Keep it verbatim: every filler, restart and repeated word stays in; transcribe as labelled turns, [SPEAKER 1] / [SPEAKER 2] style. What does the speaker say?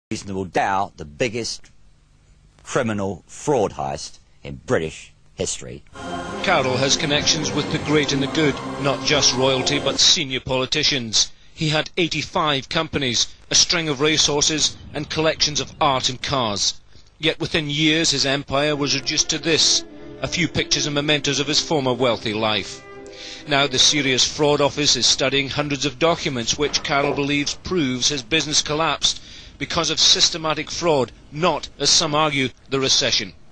[SPEAKER 1] reasonable doubt the biggest criminal fraud heist in British history.
[SPEAKER 2] Carroll has connections with the great and the good, not just royalty but senior politicians. He had eighty-five companies, a string of racehorses and collections of art and cars. Yet within years his empire was reduced to this, a few pictures and mementos of his former wealthy life. Now the Serious Fraud Office is studying hundreds of documents which Carroll believes proves his business collapsed because of systematic fraud, not, as some argue, the recession.